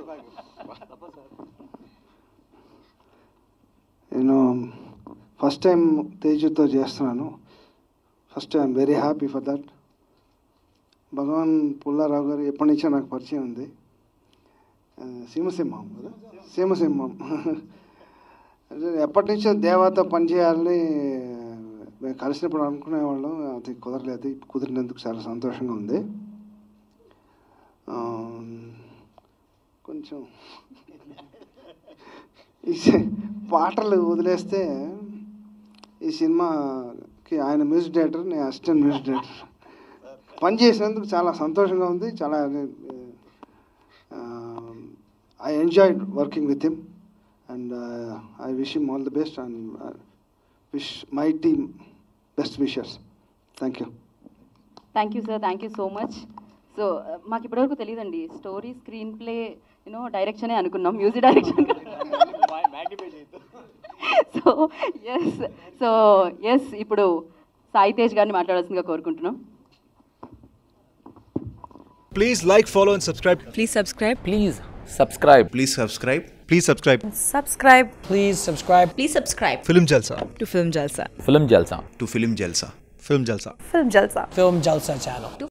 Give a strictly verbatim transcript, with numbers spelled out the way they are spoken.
నేను first time తేజుతో చేస్తున్నాను. First I'm very happy for that. Bhagavan Pullarao garu ఎప్పటి నుంచో నాకు పరిచయం ఉంది. సీమసింహం కదా, సీమసింహం ఎప్పటి నుంచో దేవత పనిచేయాలని మేము కలిసినప్పుడు అనుకునేవాళ్ళం. అది కుదరలేదు. కుదిరినందుకు చాలా సంతోషంగా ఉంది. కొంచెం ఈ పాటలు వదిలేస్తే ఈ సినిమాకి ఆయన మ్యూజిక్ డైరెక్టర్, నేను అసిస్టెంట్ మ్యూజిక్ డైరెక్టర్. పని చేసినందుకు చాలా సంతోషంగా ఉంది. చాలా I enjoyed working with him and I wish him all the best and wish my team best wishes. Thank you. Thank you sir, thank you so much. So మాకు ఇప్పటివరకు తెలియదండి, story, screenplay, you know డైరెక్షనే అనుకున్నాం, music direction. So yes so yes ఇప్పుడు సాయి తేజ్ గారిని మాట్లాడాల్సిందిగా కోరుకుంటున్నాం. Please like, follow and subscribe. Please subscribe. Please subscribe. Please subscribe. Please subscribe. Subscribe. Please subscribe. Please subscribe. Filmjalsa. To Filmjalsa. Filmjalsa. To Filmjalsa. Filmjalsa. Filmjalsa. Filmjalsa channel.